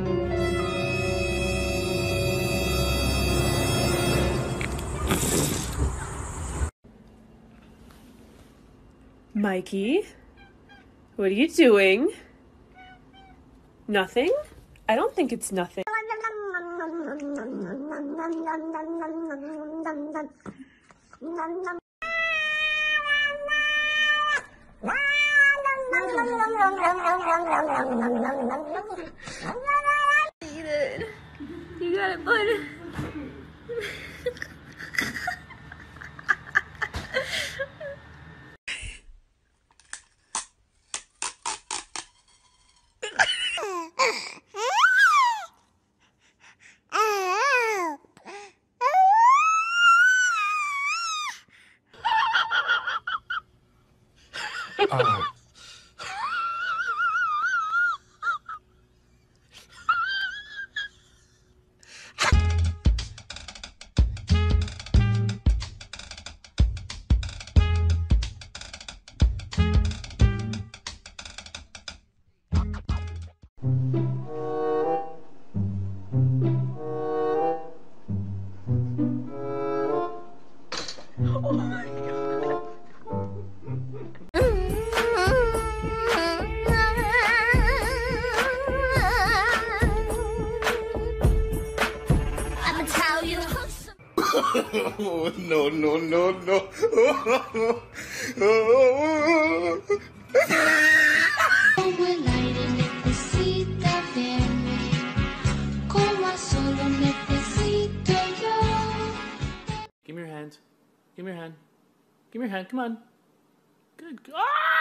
Mikey, what are you doing? Nothing? I don't think it's nothing. Eat it. You got it, bud. Oh my God. I'ma tell you. Oh, no, no, no, no. Give me your hand. Give me your hand. Give me your hand. Come on. Good. Ah!